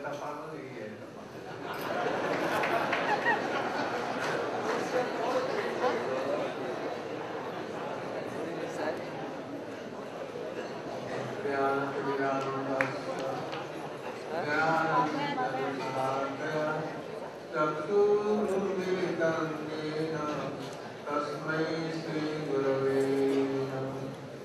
था पागल ही है। तस्मै श्री गुरवे नमः।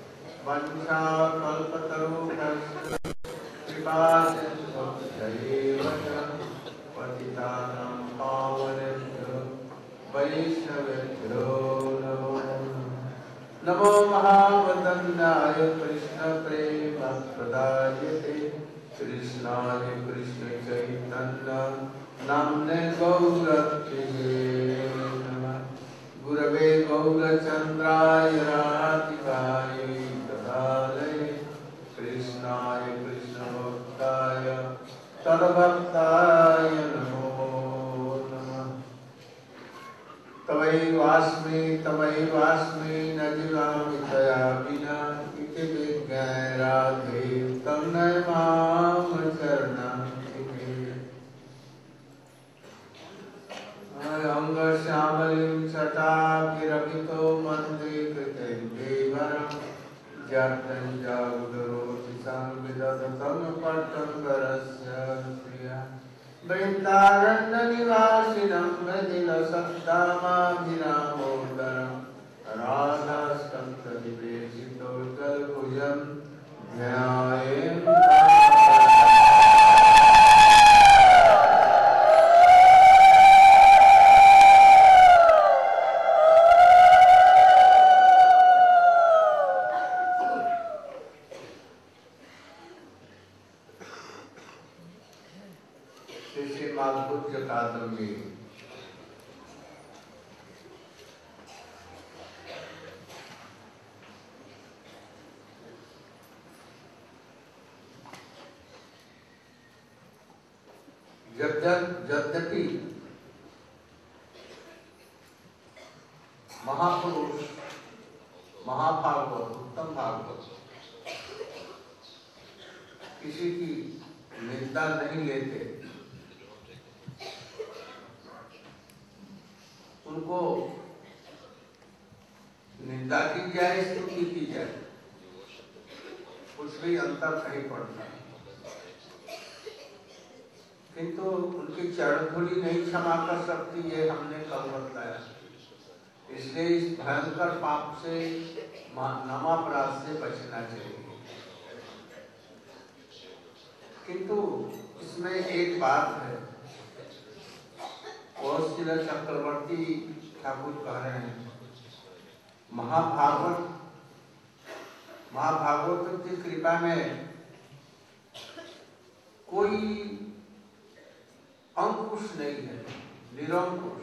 वंशाकल्पतरुभ्यश्च कृपासिन्धुभ्यैव च पतितानां पावनेभ्यो वैष्णवेभ्यो नमो नमः। नमो महावदन्याय कृष्णप्रेमप्रदायते कृष्णाय कृष्णचैतन्य नाम्ने गौरत्वे नमः। गुरवे गौरचन्द्राय राधिकाय तदालये कृष्णाय कृष्णभक्ताय तद्भक्ताय नमो नमः। तवैवास्मि न जीवामि तया विना इति विज्ञाय राधे तन्मय मां शरणं अंगश्यामलिं शताभिरभितो वन्दे कृतैर्देवरं जगदरोति संविदधतं पट्टङ्करस्य श्रिया वृन्दारण्यनिवासिनं मृदिलसत्तामाभिरामोदरं राधास्कन्धनिवेशितो जलभुजं ध्यायेत्। यद्यपि महापुरुष महाभागवत उत्तम भागवत किसी की निंदा नहीं लेते, उनको निंदा की जाए स्तुति की जाए कुछ भी अंतर नहीं पड़ता, किंतु उनकी चरण धूलि नहीं क्षमा कर सकती, ये हमने कल बताया। इसलिए इस भयंकर पाप से नामापराध से बचना चाहिए। किंतु इसमें एक बात है, और श्री चक्रवर्ती ठाकुर कह रहे हैं महाभागवत की कृपा में कोई अंकुश नहीं है, निरंकुश।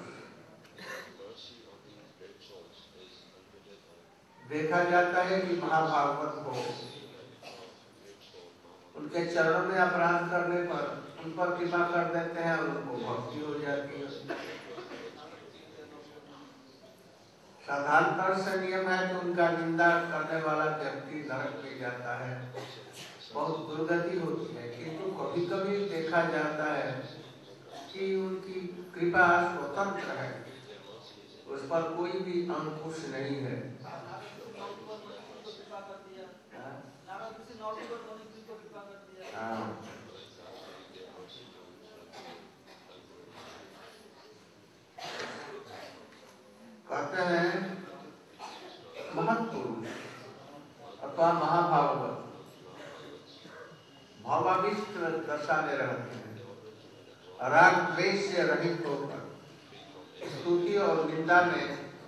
देखा जाता है कि महाभागवत को उनके चरणों में अपराध करने पर उन पर कृपा कर देते हैं और उनको भक्ति हो जाती है। साधारणतः से नियम है कि उनका निंदा करने वाला व्यक्ति नरक में जाता है, बहुत दुर्गति होती है। किंतु कभी कभी देखा जाता है कि उनकी कृपा स्वतंत्र है, उस पर कोई भी अंकुश नहीं है। कहते हैं महत्पुरुष अथवा महाभागवत भावाविष्ट दशा में रहते हैं, राग द्वेष से रहित होकर स्तुति और निंदा में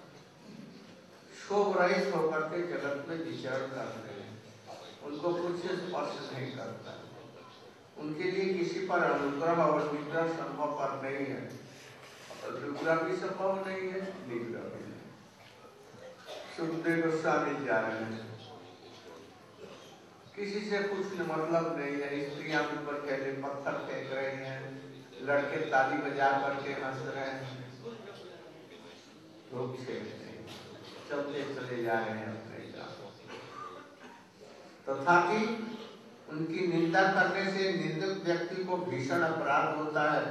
शोभ रहित होकर के जगत में विचरण करते हैं। उनको कुछ स्पर्श नहीं करता, उनके लिए किसी पर अनुग्रह और निग्रह संभव पर नहीं है, और अनुग्रह भी संभव नहीं है, निग्रह भी नहीं। सुखदेव गोस्वामी जा रहे हैं, किसी से कुछ मतलब नहीं है, स्त्रियां उन पर कहते पत्थर फेंक रही हैं, लड़के ताली बजा करके हंस रहे हैं, लोग चलते चले जा रहे हैं अपने। तथापि उनकी निंदा करने से निंदक व्यक्ति को भीषण अपराध होता है,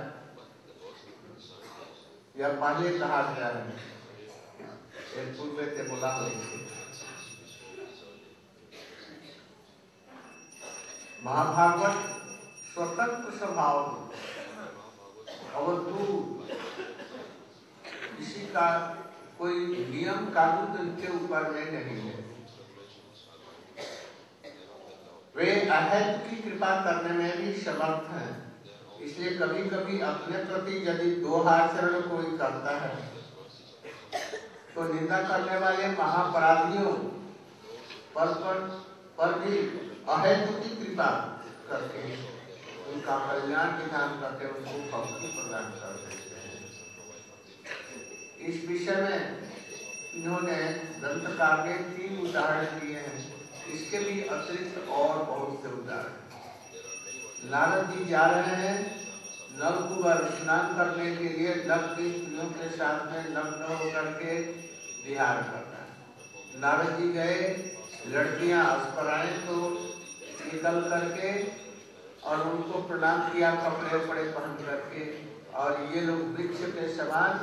यह पहले कहा गया है। एक पूर्व से बोला हुआ महाभागवत स्वतंत्र स्वभाव, और तू किसी का कोई नियम कानून उनके ऊपर में नहीं है। वे अहेतु की कृपा करने में भी समर्थ हैं, इसलिए कभी कभी अपने प्रति यदि दोहाचरण कोई करता है तो निंदा करने वाले महापराधियों पर भी अहेतु की कृपा करके उनका कल्याण विधान करके उनको भक्ति प्रदान कर देते हैं। इस विषय में इन्होंने ग्रंथकार ने 3 उदाहरण दिए हैं। इसके भी अतिरिक्त और बहुत से उदाहरण। नारद जी जा रहे हैं नलकुबर स्नान करने के लिए, लक्ष्मी स्त्रियों के साथ में नग्न होकर के विहार करना है। नारद जी गए, लड़कियां अस्पराएं तो निकल करके और उनको प्रणाम किया कपड़े उपड़े पहन करके, और ये लोग वृक्ष के समान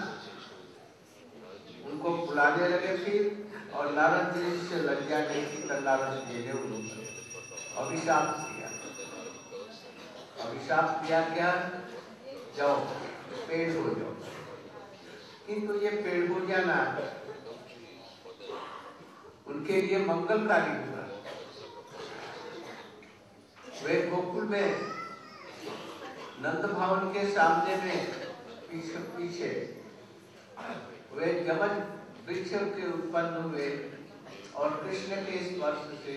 उनको बुलाने लगे। फिर और नारद जी से लज्जा नहीं की, नारद जी ने उनको अभिशाप किया। अभिशाप किया क्या? जाओ पेड़ हो जाओ। किंतु ये पेड़ हो जाना उनके लिए मंगलकारी हुआ। वे गोकुल में नंद भवन के सामने में पीछे वे जमज वृक्ष के उत्पन्न हुए और कृष्ण के स्पर्श से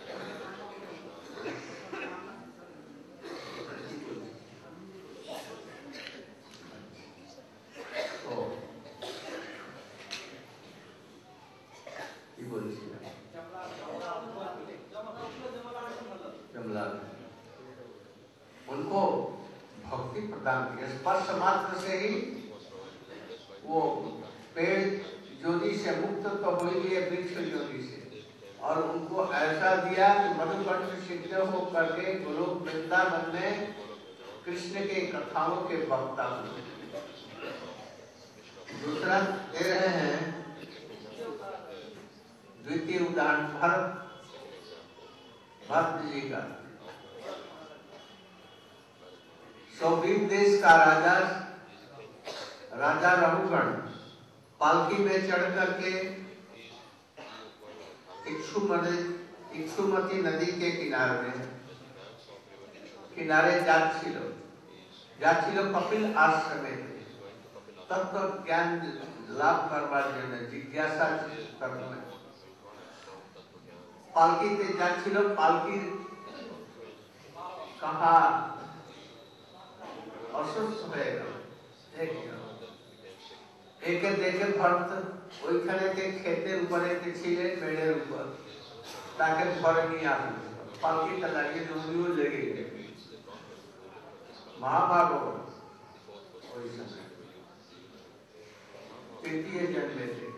उनको भक्ति प्रदान किया। स्पर्श मात्र से ही वो पेड़ ज्योति से मुक्त तो हो गए, वृक्ष ज्योति से, और उनको ऐसा दिया कि मधुकंठ सिद्ध हो करके गोलोक वृंदावन में कृष्ण के कथाओं के वक्ता हुए। दूसरा दे रहे हैं द्वितीय उदाहरण भरत जी का। सौवीर देश का राजा रघुगण पालकी में चढ़ करके इक्षुमती नदी के किनारे जाच्छिल कपिल आश्रम में तत्व ज्ञान लाभ करवा देने जिज्ञासा करने पालकी ते जाच्छिल। पालकी कहा অসুস্থ হয়ে গেল। একে দেখে ভরত ওইখানে ক্ষেতের উপরে ছিলেন, বেড়ের উপর, তাকে ঘরে নিয়ে আসলেন। পালকিটা লাগিয়ে উনিও লেগে গেলেন। মহাভাগবত ওই সময় তৃতীয় জন্মেতে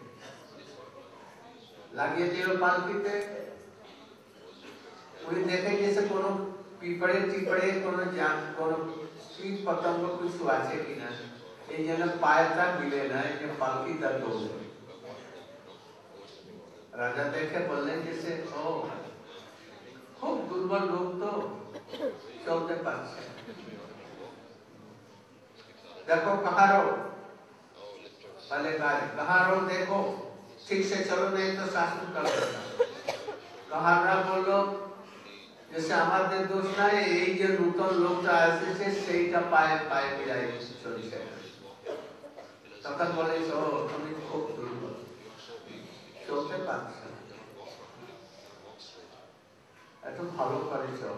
লাগিয়ে দিল পালকিতে। উনি দেখে গেছে কোনো পিঁপড়ে টিপড়ে কোনো कीट पतंग कुछ आछे कि ना, এই জন্য পায়টা মিলে না, এই যে পালকিটা দৌড়ে। রাজা দেখে বললেন যে ও খুব দুর্বল লোক তো চলতে পারছে, देखो कहाँ रहो, पहले कहाँ रहो देखो, ठीक से चलो नहीं तो शासन कर देगा। कहाँ ना बोलो जैसे हमारे दोष ना यही जो नूतन लोग ऐसे से सही का पाए मिलाए छोड़ से तब बोले सो हमें खूब दुर्बल चलते पारছে এত ভালো করেছো,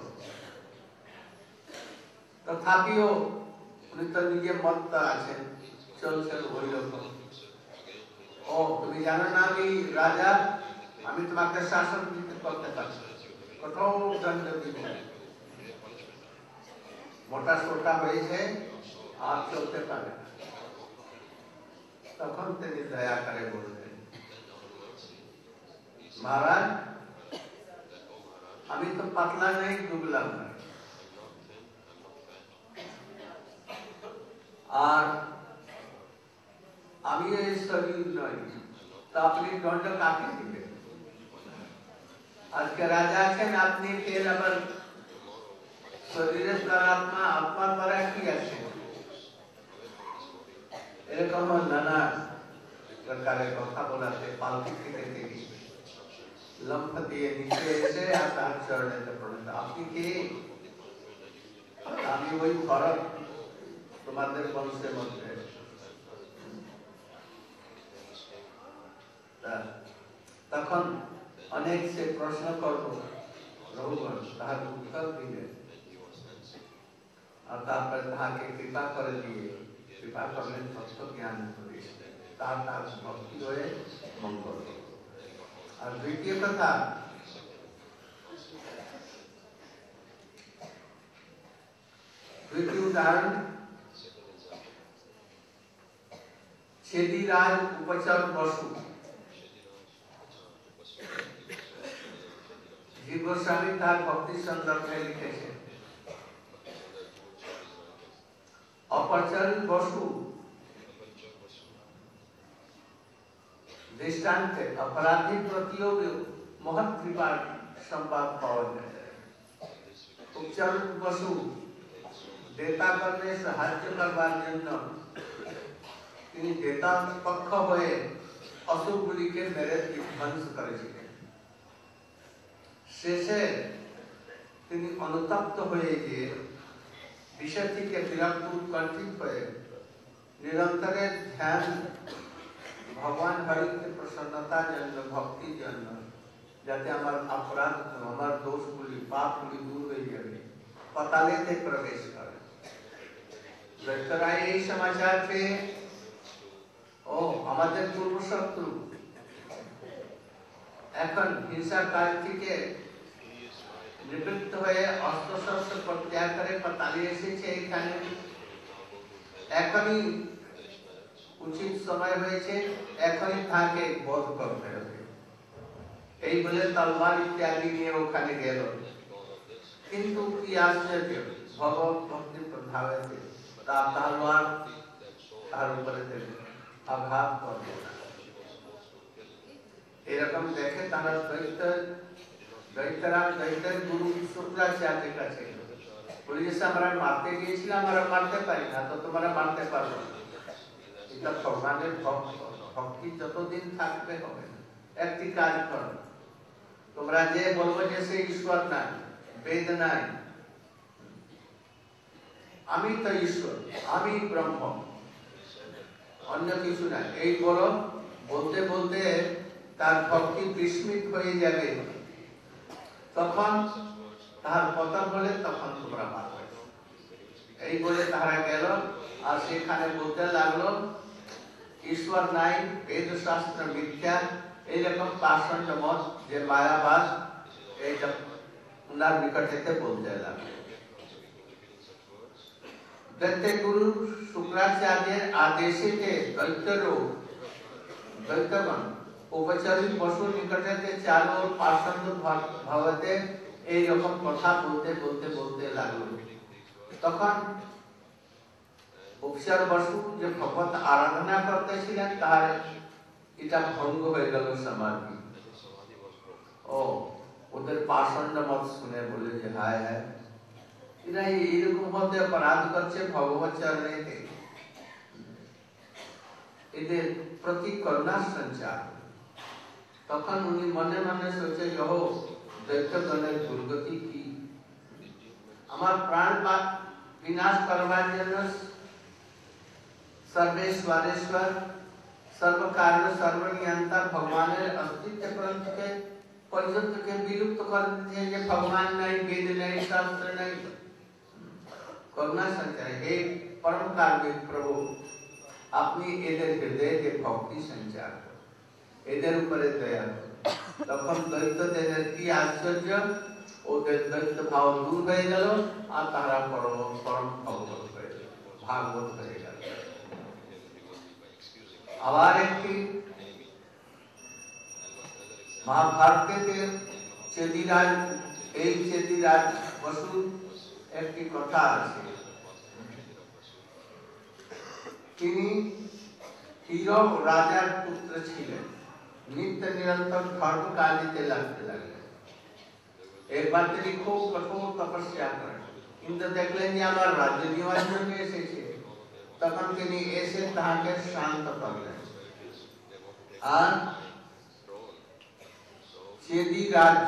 তথাপিও উনি তো নিজে মত আছেন, চলছেন ওই রকম। ও তুমি জানো না আমি রাজা, আমি তোমাকে শাসন করতে পারছি, कठोर दंड दिए, मोटा सोटा হয়েছে আর চলতে পারে। তখন তিনি দয়া করে বললেন, महाराज আমি তো পাতলা নাই, দুবলা নাই, আর আমি এই শরীর নই, তো আপনি দণ্ড কাকে দিবেন? আজকে রাজা আছেন, আপনি তেল আবার শরীরের দ্বারা আত্মা, আত্মার দ্বারা কি আছে? এরকম নানা প্রকারের কথা বলাতে পালকি থেকে থেকে লম্ফ দিয়ে নিচে এসে আর তার চরণেতে পড়েন। আপনি কে? আমি ওই ভরত, তোমাদের বংশের মধ্যে। তখন অনেক সে প্রশ্ন করব, রঘুগণ তাহার উত্তর দিলেন, আর তারপরে তাহাকে কৃপা করে দিয়ে, কৃপা করলেন তত্ত্ব জ্ঞান করে, তার ভক্তি হয়ে মঙ্গল। আর দ্বিতীয় কথা, দ্বিতীয় উদাহরণ, ছেদিরাজ উপচর বসু। জীব গোস্বামী তার ভক্তি সন্দর্ভে লিখেছেন, অপচর বসু দৃষ্টান্তে अपराधी प्रतियो महৎ কৃপার সংবাদ পাওয়া যায়। উপচর বসু দেবতাগণের সাহায্য করবার জন্য তিনি দেবতা পক্ষ হয়ে অসুরগুলিকে মেরে ধ্বংস করেছিলেন। শেষে তিনি অনুতপ্ত হয়ে গিয়ে বিষয় থেকে বিরক্ত উৎকণ্ঠিত হয়ে নিরন্তরে ধ্যান, ভগবান হরিকে প্রসন্নতার জন্য, ভক্তির জন্য, যাতে আমার অপরাধ, আমার দোষগুলি, পাপগুলি দূর হয়ে যাবে, পাতালেতে প্রবেশ করে। দৈত্যরায় এই সমাচার পেয়ে, ও আমাদের পূর্ব শত্রু এখন হিংসার কাজ থেকে নিবৃত্ত হয়ে অস্ত্র শস্ত্র প্রত্যাগ করে পাতালে এসেছে, এখানে এখনই উচিত সময় হয়েছে, এখনই তাকে বধ করতে হবে। এই বলে তলবার ইত্যাদি নিয়ে ওখানে গেল। কিন্তু কি আশ্চর্য, ভগবত ভক্তি প্রভাবেতে তার তলবার তার উপরে আঘাত করবে না। এরকম দেখে তারা দৈত্যরাম দৈত্যের গুরু শুক্রাচার্যের কাছে বলেছে, আমরা মারতে গিয়েছিলাম, আমরা মারতে পারি না, তো তোমরা মারতে পারবো না। এটা ভগবানের ভক্তি যতদিন থাকবে হবে না। একটি কাজ করো, তোমরা যে বলবো যে সে ঈশ্বর নাই, বেদ নাই, আমি তো ঈশ্বর, আমি ব্রহ্ম, অন্য কিছু নাই, এই বলো। বলতে বলতে তার ভক্তি বিস্মিত হয়ে যাবে, তখন তার পতন হলে তখন তোমরা পারবে। এই বলে তারা গেল, আর সেখানে বলতে লাগলো ঈশ্বর নাই, বেদ শাস্ত্র মিথ্যা, এইরকম পাষণ্ড মত, যে মায়াবাদ, এইটা উনার নিকটেতে বলতে লাগলো। দৈত্য গুরু শুক্রাচার্যের আদেশেতে দৈত্যগণ উপচারী বসুর নিকটেতে চারু পাষণ্ড ভাবতে এইরকম কথা বলতে বলতে বলতে লাগলো। তখন উপচার বসু যে ভগবত আরাধনা করতেছিলেন, তার এটা ভঙ্গ হয়ে গেল সমাধি। ও ওদের পাষণ্ড মত শুনে বলে যে হায় হায়, এরা এইরকম ভাবে অপরাধ করছে ভগবত চরণে, এদের প্রতি করুণার সঞ্চার। তখন উনি মনে মনে সোচে, যহ দৈত্যগণের দুর্গতি কি, আমার প্রাণ বিনাশ করবার জন্য সর্বেশ্বরেশ্বর, সর্বকারণ সর্বনিয়ন্তা ভগবানের অস্তিত্ব পর্যন্তকে বিলুপ্ত করে দিতে, যে ভগবান নাই, বেদ নাই, শাস্ত্র নাই। করুণা সঞ্চার, হে পরম কার্মিক প্রভু, আপনি এদের হৃদয়ে ভক্তি সঞ্চার, এদের উপরে দয়া। তখন দৈত্যদের কি আশ্চর্য, ওদের দৈত্য ভাব দূর হয়ে গেল, আর তারা পরম ভগবত হয়ে গেল, ভাগবত হয়ে গেল। আবার একটি মহাভারতেতে চেদিরাজ এই চেদিরাজ বসুর একটি কথা আছে, তিনি হীরক রাজার পুত্র ছিলেন, নিত্য নিরন্তর ধর্ম কালিতে লাগতে লাগলেন। একবার তিনি খুব কঠোর তপস্যা করেন, কিন্তু দেখলেন যে আমার রাজ্য নেওয়ার জন্য এসেছে। তখন তিনি এসে তাহাকে শান্ত করলেন, আর চেদিরাজ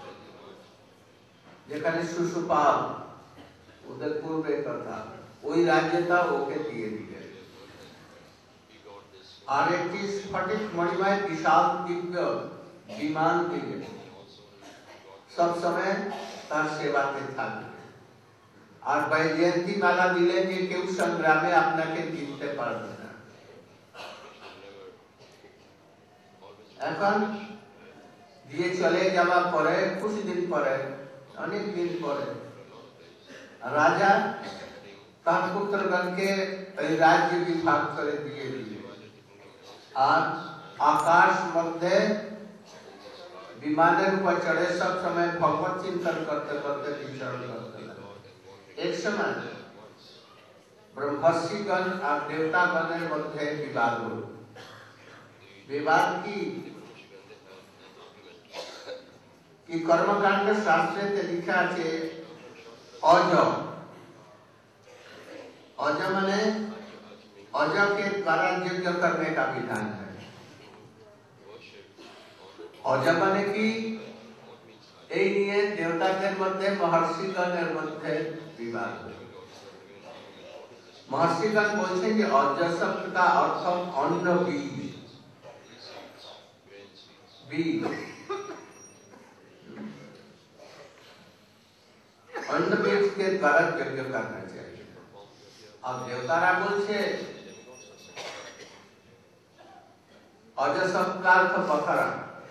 যেখানে শিশুপাল ওদের পূর্বে কথা, ওই রাজ্যটা ওকে দিয়ে দিলেন। আর একটি স্ফটিক মণিময় বিশাল দিব্য বিমান দিলেন, সব সময় তার সেবাতে থাকবে। আর বৈজয়ন্তী মালা দিলেন যে কেউ সংগ্রামে আপনাকে জিততে পারবে না। এখন দিয়ে চলে যাওয়ার পরে কিছুদিন পরে, অনেক দিন পরে, রাজা তার পুত্রগণকে এই রাজ্য বিভাগ করে দিয়ে দিলেন। আর আকাশ মধ্যে বিমানের উপর চড়ে सब समय भगवत चिंतन करते करते विचरण करते लगे। एक समय ब्रह्मर्षिगण और देवतागणের মধ্যে বিবাদ হলো। विवाद की कर्मकांड शास्त्र लिखा है अज, अज माने अज के द्वारा यज्ञ करने का विधान है। अज माने कि এই নিয়ে দেবতাদের মধ্যে মহর্ষিগণের মধ্যে বিবাদ। মহর্ষিগণ বলছেন যে অজ শব্দ का अर्थ अन्न बीज, बीज अन्न बीज के द्वारा यज्ञ करना चाहिए। अब देवतारा बोलছে अज शब्द का अर्थ बकरा,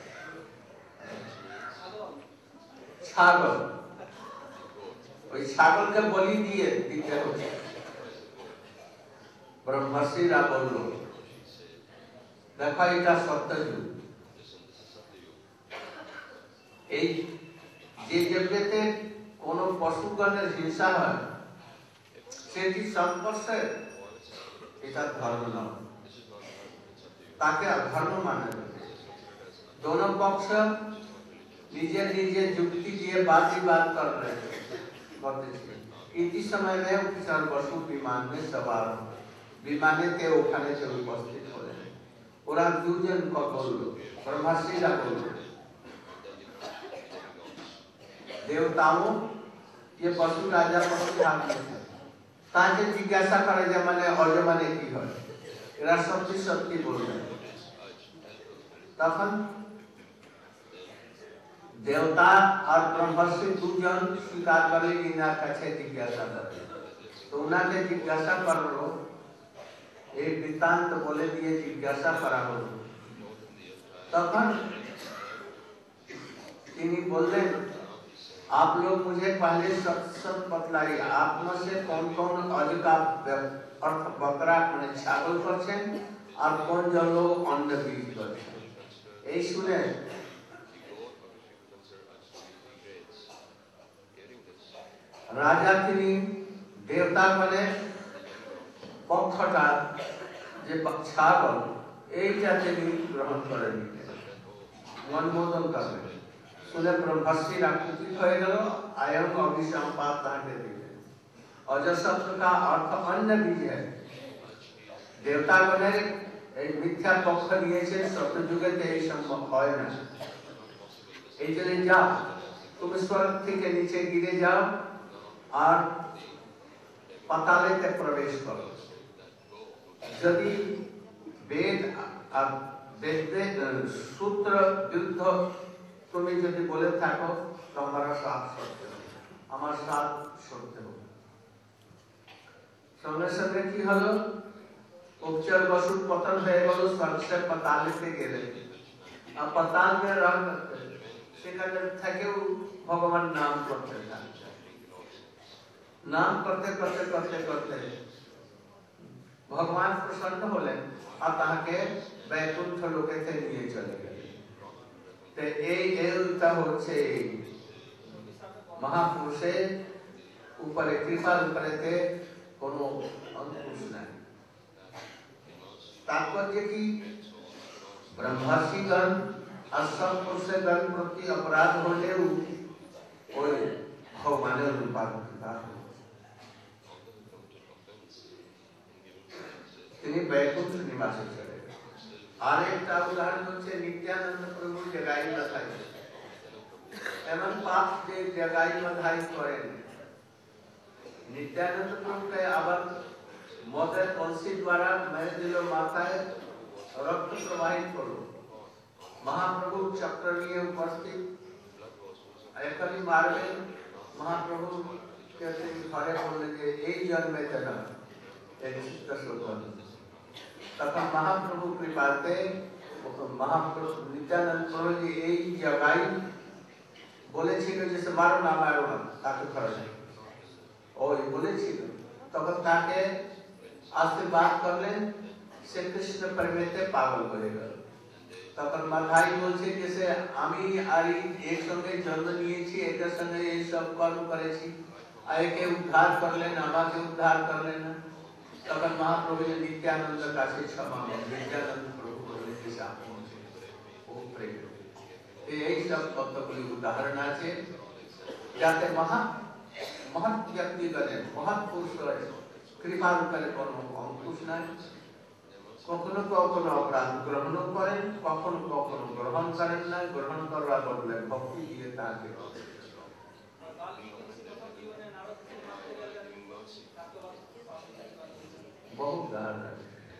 ছাগল, ওই ছাগলকে বলি দিয়ে দিতে হচ্ছে। ব্রহ্মর্ষিরা বলল দেখো এটা সত্যযুগ, এই যে যজ্ঞতে কোন পশুগণের হিংসা হয় সেটি সংস্পর্শে এটা ধর্ম নয়, তাকে অধর্ম মানে। दोनों पक्ष निजे निजे युक्ति दिए बात ही बात कर रहे थे। इसी समय में किसान बसु विमान में सवार विमाने के उठाने से उपस्थित हो रहे ওরা দুজন বলল, ব্রহ্মর্ষিরা বলল देवताओं ये पशु राजा पशु ताके जिज्ञासा करे जे माने अज माने की হয়, এরা সত্যি সত্যি বলবে। তখন देवता और ब्रह्मर्षि দুজন স্বীকার করে ইনার কাছে জিজ্ঞাসা করে। তো উনাকে জিজ্ঞাসা করলো, এই বৃত্তান্ত বলে দিয়ে জিজ্ঞাসা করা হলো। তখন তিনি বললেন आप लोग मुझे पहले सब बतलाइए, आप में से कौन कौन अज का अर्थ बकरा माने छागल करছেন আর কোন জন লোক অন্ন বীজ করছেন। এই শুনে রাজা তিনি দেবতা মানে পক্ষটা যে ছাগল এইটা তিনি গ্রহণ করে নিলেন, অনুমোদন করলেন। শুনে ব্রহ্মর্ষিরা কুপিত হয়ে গেল, আয়ং অভিসম্পাদ তাকে দিলেন। অজ শব্দ का अर्थ अन्न बीज है। দেবতাগণের এই মিথ্যা পক্ষ নিয়েছে, সত্যযুগেতে এই সম্ভব হয় না। এই জন্য যাও তুমি স্বর্গ থেকে নিচে গিরে যাও আর পাতালেতে প্রবেশ করো। যদি বেদ আর বেদের সূত্র বিরুদ্ধ তুমি যদি বলে থাকো তো আমার সাথ সত্য, আমার সাথ সত্য হবে। সঙ্গে সঙ্গে কি হলো, उपचर बसुर पतन হয়ে গেল, স্বর্গে পাতালেতে গেলে। আর পাতাল में रह সেখানে থেকেও ভগবান নাম করতে থাকলেন। নাম করতে করতে করতে করতে ভগবান প্রসন্ন হলেন আর তাকে বৈকুণ্ঠ লোকেতে নিয়ে চলে গেলেন। তো এইটা হচ্ছে महापुरुषेर ऊपर कृपार ऊपरेते कोनो अंकुश नहीं। तात्पर्य की ब्रह्मर्षिगण असम पुरुषगण प्रति अपराध होले ओय भगवानेर रूपार कृपा তিনি बैकुंठ निवासी चले। আর একটা উদাহরণ হচ্ছে নিত্যানন্দ প্রভু জগাই বাধাই এমন পাপ যে জগাই বাধাই করেন। নিত্যানন্দ প্রভুকে আবার মদের কলসি দ্বারা মেরে দিল, মাথায় রক্ত প্রবাহিত করলো। মহাপ্রভু চক্র নিয়ে উপস্থিত, এখনই মারবেন। মহাপ্রভু ঘরে বললেন যে এই জন্মেতে না, তখন মহাপ্রভু কৃপাতে মহাপ্রভু নিত্যানন্দ প্রভু जी এই জগাই বলেছিল যে সে মারো না মারো না তাকে খরচ ওই বলেছিল। তখন তাকে আশীর্বাদ করলেন, সে কৃষ্ণ প্রেমেতে পাগল হয়ে গেল। তখন মাধাই বলছে যে সে আমি আর একসঙ্গে জন্ম নিয়েছি, এটার সঙ্গে এই সব কর্ম করেছি, আর একে উদ্ধার করলেন, আমাকে উদ্ধার করলেন না। তখন মহাপ্রভু নিত্যানন্দ কাছে ক্ষমা নিত্যানন্দ প্রভু বললেন যে ও প্রেম। এই সব কতগুলি উদাহরণ আছে যাতে মহৎ ব্যক্তিগণের মহৎ পুরুষের কৃপার উপরে কোনো অঙ্কুশ নাই। কখনো কখনো অপরাধ গ্রহণ করেন, কখনো কখনো গ্রহণ করেন না। গ্রহণ করার বদলে ভক্তি দিয়ে তাকে বহু উদাহরণ আছে।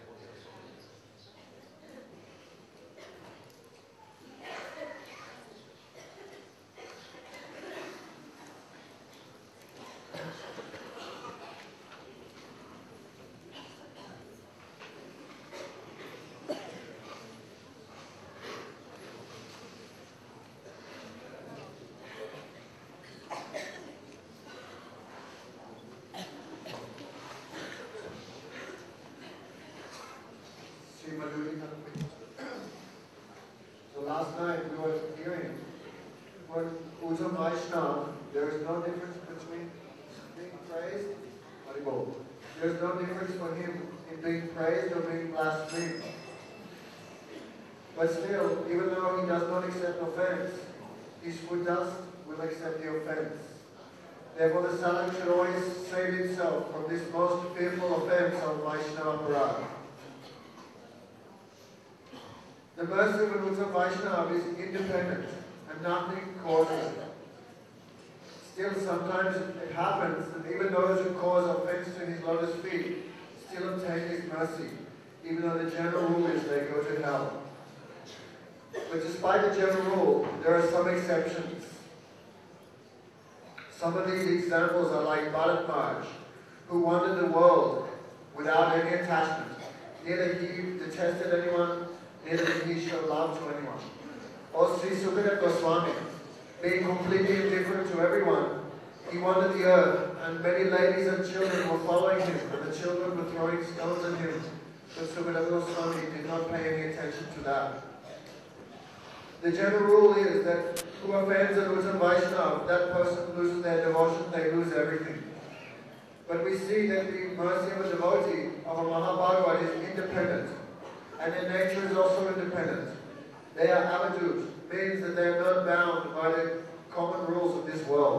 So last night we were hearing, for Uttama Vaishnava, there is no difference between being praised, there is no difference for him in being praised or being blasphemed. But still, even though he does not accept offense, his foot dust will accept the offense. Therefore the sadhak should always save himself from this most fearful offense of Vaishnava aparadha. The mercy of an Uttama Vaishnava is independent and nothing causes it. Still, sometimes it happens that even those who cause offense to his lotus feet still obtain his mercy, even though the general rule is they go to hell. But despite the general rule, there are some exceptions. Some of these examples are like Bharat Maharaj, who wandered the world without any attachment. Neither he detested anyone, neither did he show love to anyone. Or Sri Sukadeva Goswami, being completely indifferent to everyone, he wandered the earth, and many ladies and children were following him, and the children were throwing stones at him. But Sukadeva Goswami did not pay any attention to that. The general rule is that who offends an Uttama Vaishnava, that person loses their devotion, they lose everything. But we see that the mercy of a devotee, of a Mahabhagavat, is independent, and their nature is also independent. They are avadut, means that they are not bound by the common rules of this world.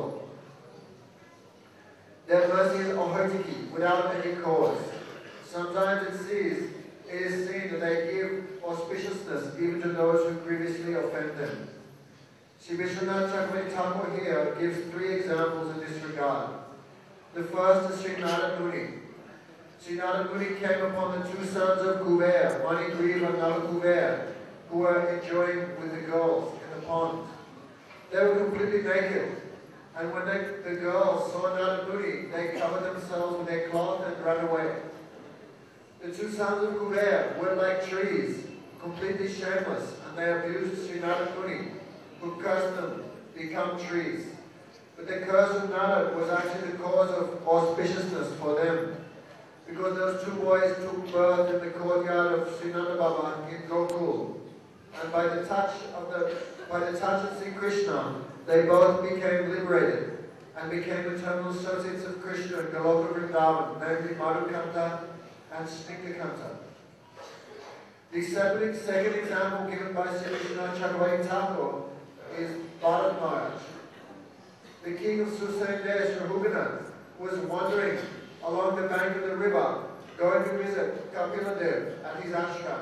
Their mercy is ahotiki, without any cause. Sometimes it is seen that they give auspiciousness even to those who grievously offend them. Sri Vishwanath Chakravarti Thakur here gives 3 examples in this regard. The first is Sri Narad Muni. Sri Narad Muni came upon the 2 sons of Kuber, Manigriva and Nala Kuber, who were enjoying with the girls in the pond. They were completely naked, and when the girls saw Narad Muni, they covered themselves with their cloth and ran away. The 2 sons of Kuber were like trees, completely shameless, and they abused Sri Narad Muni, who cursed them, become trees. But the curse of Narad was actually the cause of auspiciousness for them, because those 2 boys took birth in the courtyard of Sri Nanda Baba in Gokul, and by the touch of Sri Krishna, they both became liberated, and became eternal associates of Krishna and Goloka Vrindavan, namely Madhukanta and Snigdhakanta. The second example given by Sri Vishwanath Chakravarti Thakur is Bharat Maharaj. The king of Susain Desh, Raghuganath, was wandering along the bank of the river, going to visit Kapila Dev at his ashram.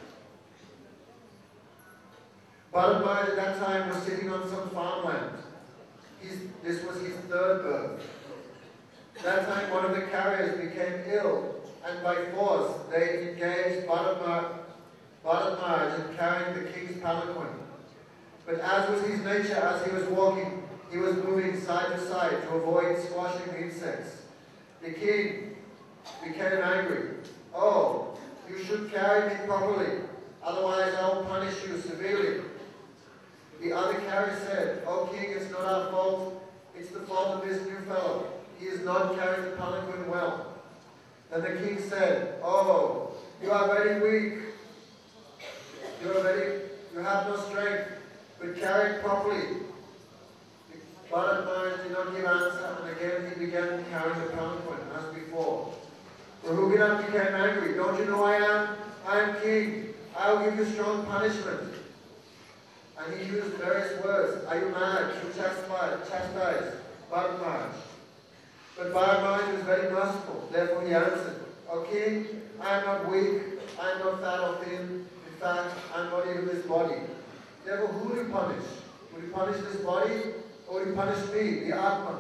Bharat Maharaj at that time was sitting on some farmland. This was his third birth. At that time, one of the carriers became ill, and by force they engaged Bharat Maharaj in carrying the king's palanquin. But as was his nature, as he was walking, he was moving side to side to avoid squashing the insects. The king became angry. "Oh, you should carry me properly, otherwise I will punish you severely." The other carrier said, "Oh king, it's not our fault. It's the fault of this new fellow. He has not carried the palanquin well." Then the king said, "Oh, you are very weak. You have no strength, but carry it properly." Bharat Maharaj did not give answer, and again he began carrying the palanquin as before. Raghuganath became angry. "Don't you know I am? I am king. I will give you strong punishment." And he used various words. "Are you mad?" to chastise Bharat Maharaj. But Bharat Maharaj was very merciful. Therefore he answered, "O king, I am not weak. I am not fat or thin. In fact, I am not even this body. Therefore who will you punish? Will you punish this body, or will you punish me, the Atman?"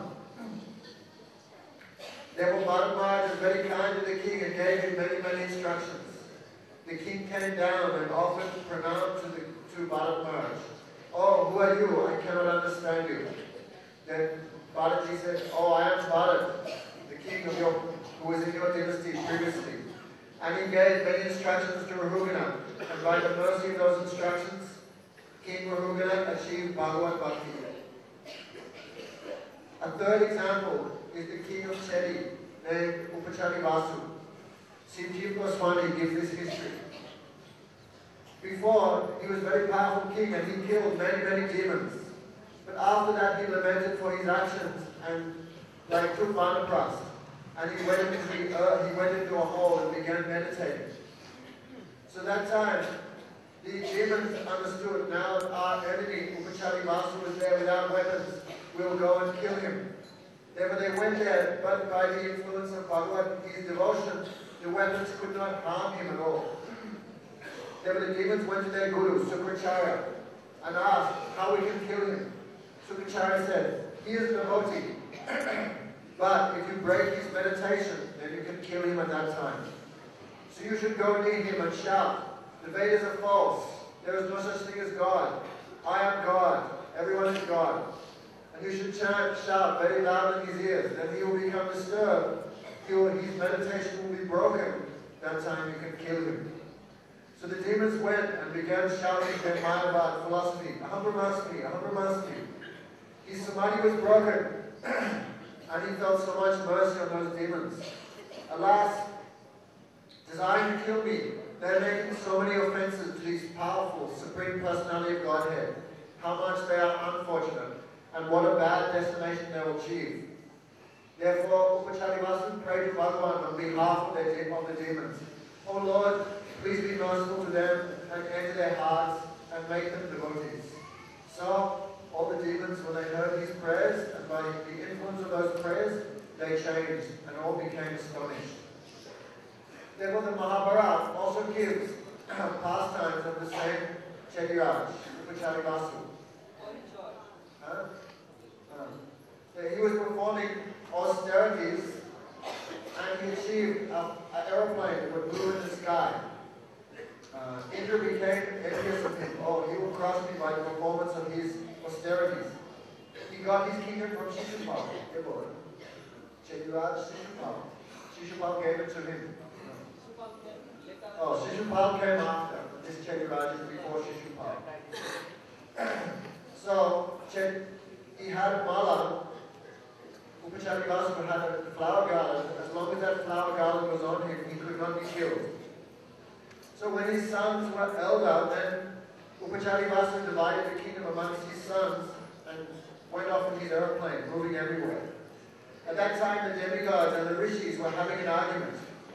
Therefore Bharat Maharaj was very kind to the king and gave him many instructions. The king came down and offered pranam to Bharat Maharaj. "Oh, who are you? I cannot understand you." Then Bharaji said, "Oh, I am Bharat, the king of who was in your dynasty previously." And he gave many instructions to Raghuganath, and by the mercy of those instructions, King Raghuganath achieved Bhagavad Bhakti. A third example is the king of Chedi, named Upachari Vasu. Sanjeev Goswami gives this history. Before, he was a very powerful king and he killed many demons. But after that, he lamented for his actions and took Vanaprastha. And he went into the earth, he went into a hole and began meditating. So that time, the demons understood, now our enemy, Upachari Vasu, was there without weapons. We'll go and kill him. Therefore they went there, but by the influence of Bhagavad, his devotion, the weapons could not harm him at all. Therefore the demons went to their guru, Sukracharya, and asked how we can kill him. Sukracharya said, "He is a devotee, but if you break his meditation, then you can kill him at that time. So you should go near him and shout, 'The Vedas are false. There is no such thing as God. I am God. Everyone is God.' And you should shout very loud in his ears. Then he will become disturbed. His meditation will be broken. That time you can kill him." So the demons went and began shouting their Mayavad philosophy, "Aham Brahmasmi, Aham Brahmasmi." His samadhi was broken, and he felt so much mercy on those demons. "Alas, desiring to kill me, they are making so many offenses to this powerful, supreme personality of Godhead. How much they are unfortunate, and what a bad destination they will achieve." Therefore, Upachari Vasu prayed to Bhagavan on behalf of the demons. "O Lord, please be merciful to them and enter their hearts and make them devotees." So, all the demons, when they heard his prayers, and by the influence of those prayers, they changed and all became astonished. Therefore, the Mahabharata also gives pastimes of the same Chediraj, Upachari Vasu. He was performing austerities and he achieved an aeroplane that would move in the sky. Indra became envious of him. "Oh, he will crush me by the performance of his austerities." He got his kingdom from Shishupal. Chediraj Shishupal. Shishupal gave it to him. Oh, Shishupal came after. This Chediraj is before Shishupal. So, he had a mala. Upachari Vasu had a flower garland. As long as that flower garland was on him, he could not be killed. So when his sons were elder, then Upachari Vasu divided the kingdom amongst his sons, and went off in his airplane, moving everywhere. At that time, the demigods and the rishis were having an argument.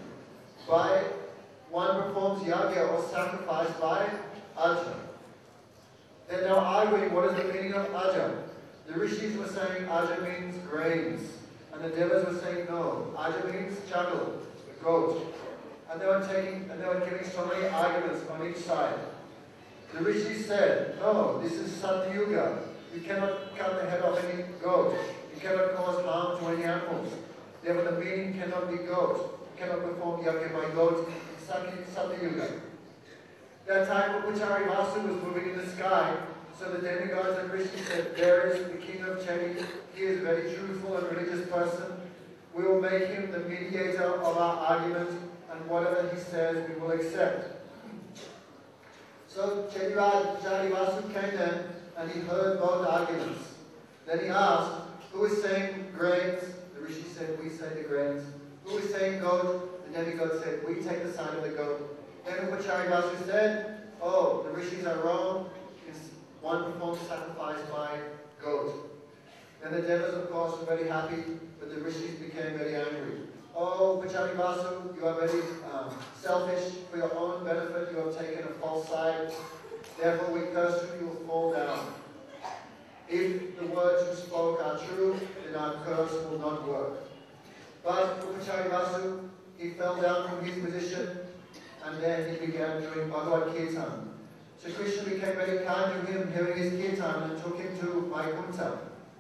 One performs yagya or sacrifice by aja. They're now arguing what is the meaning of aja. The rishis were saying aja means grains, and the devas were saying no, aja means chagal, goat. And they were giving so many arguments on each side. The rishis said, no, this is Satyuga. You cannot cut the head off any goat. You cannot cause harm to any animals. Therefore, the meaning cannot be goat. You cannot perform yagya by goat in Satyuga. That time, Upachari Vasu was moving in the sky, so the demigods and rishis said, there is the king of Chedi. He is a very truthful and religious person. We will make him the mediator of our argument, and whatever he says, we will accept. So Chedi Vasu came then, and he heard both arguments. Then he asked, who is saying grains? The rishi said, we say the grains. Who is saying goat? The demigod said, we take the side of the goat. Then Upachari Vasu said, oh, the rishis are wrong. One performs sacrifice by goat. Then the devas, of course, were very happy, but the rishis became very angry. Oh, Upachari Vasu, you are very selfish. For your own benefit, you have taken a false side. Therefore, we curse you, you will fall down. If the words you spoke are true, then our curse will not work. But Upachari Vasu, he fell down from his position, and then he began doing Bhagavad Kirtan. So Krishna became very kind to him, hearing his Kirtan, and took him to Vaikuntha.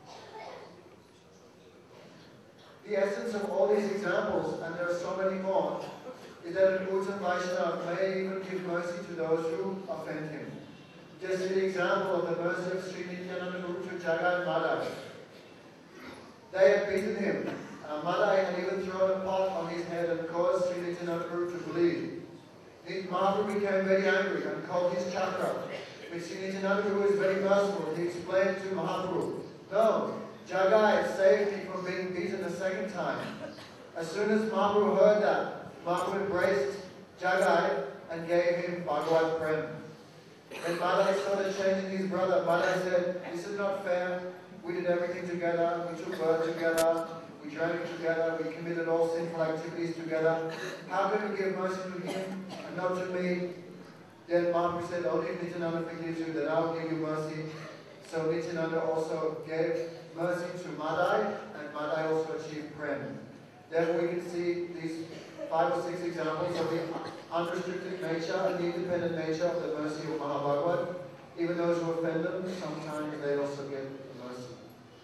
The essence of all these examples, and there are so many more, is that an Uttam Vaishnava may even give mercy to those who offend him. Just the example of the mercy of Sri Nityananda Guru to Jagai and Madai. They had beaten him. Madai had even thrown a pot on his head and caused Sri Nityananda Guru to bleed. Mahaprabhu became very angry and called his chakra. But Sri Nityananda Guru is very merciful. He explained to Mahaprabhu, no, Jagai saved me from being beaten a second time. As soon as Mahaprabhu heard that, Mahaprabhu embraced Jagai and gave him Bhagavad Prem. When Madai started changing his brother, Madai said, this is not fair. We did everything together, we took birth together, we drank together, we committed all sinful activities together. How can we give mercy to him and not to me? Then Mahaprabhu said, only if Nityananda forgives you, then I will give you mercy. So Nityananda also gave mercy to Madai, and Madai also achieved Prem. Therefore we can see these 5 or 6 examples of the unrestricted nature and the independent nature of the mercy of Mahabhagavad. Even those who offend them, sometimes they also get the mercy.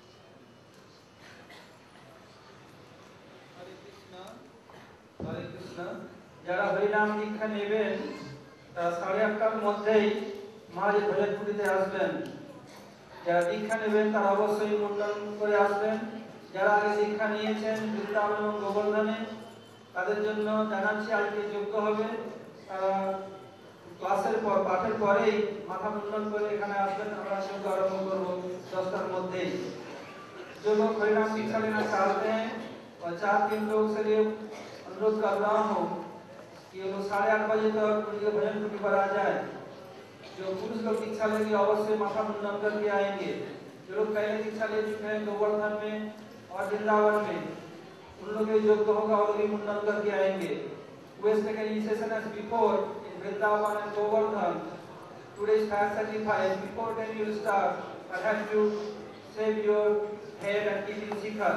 Hare Krishna. যারা হরিনাম দীক্ষা নেবেন তারা 8:30টার মধ্যেই মহারাজ ভজনপুরীতে আসবেন। যারা দীক্ষা নেবেন তারা অবশ্যই মুন্ডন করে আসবেন। যারা আগে দীক্ষা নিয়েছেন বৃন্দাবন এবং গোবর্ধনে তাদের জন্য জানাচ্ছি আজকে যোগ্য হবে। তারা ক্লাসের পর পাঠের পরেই মাথা মুন্ডন করে এখানে আসবেন। আমরা যোগ্য আরম্ভ করব 10টার মধ্যেই। जो लोग हरिनाम दीक्षा लेना चाहते हैं और 4-3 लोग से लिए अनुरोध कर रहा हूँ कि वो लोग 8:30 बजे तक उनके भजन कुटी पर आ जाए। जो पुरुष लोग दीक्षा लेंगे अवश्य माथा मुंडन करके आएंगे। जो लोग पहले दीक्षा ले चुके हैं गोवर्धन में और वृंदावन में उन लोग के योग्य होगा और भी मुंडन करके आएंगे। We have taken initiation as before in Vrindavan and Govardhan. Today's fast sacrifice. Before then you will start, perhaps you shave your head and keep in shikhar.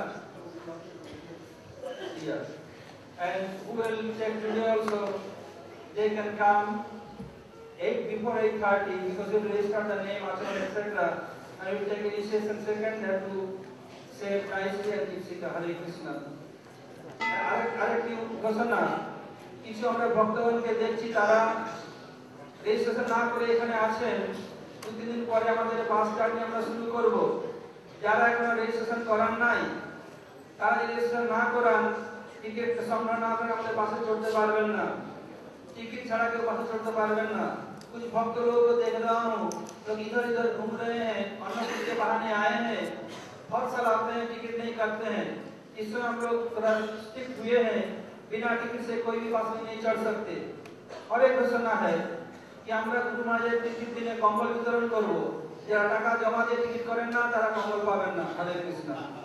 Yes. And who will take today also? They can come before 8:30 because you will register the name, etc. And you will take initiation second have to say nicely and keep shikhar. Hare Krishna. আরেকটি ঘোষণা, কিছু আমরা ভক্তগণকে দেখছি তারা registration না করে এখানে আছেন। 2-3 দিন পরে আমাদের বাস জার্নি আমরা শুরু করব। যারা এখনো রেজিস্ট্রেশন করান নাই তারা রেজিস্ট্রেশন না করান, টিকিট সংগ্রহ না করে আমাদের বাসে চড়তে পারবেন না। टिकट छड़ा के बाहर चढ़ते पारबेन ना। कुछ भक्त लोग को देख रहा हूँ, लोग इधर इधर घूम रहे हैं, अन्नकूट के बहाने आए हैं, हर साल आते हैं, टिकट नहीं करते हैं। इस समय हम लोग थोड़ा स्ट्रिक्ट हुए हैं, बिना टिकट से कोई भी बस में नहीं चढ़ सकते। और एक घोषणा है कि আমরা গুরু মহারাজের তিথির দিনে কম্বল বিতরণ করব। যারা টাকা জমা দিয়ে টিকিট করেন না তারা কম্বল পাবেন না। হরে Krishna.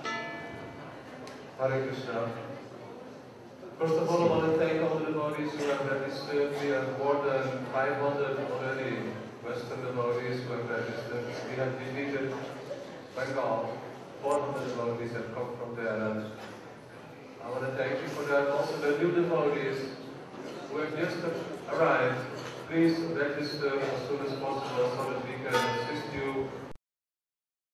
Hare Krishna. First of all, I want to thank all the devotees who have registered. We have more than 500 already Western devotees who have registered. We have defeated Bengal. 400 devotees have come from there. And I want to thank you for that. Also, the new devotees who have just arrived, please register as soon as possible so that we can assist you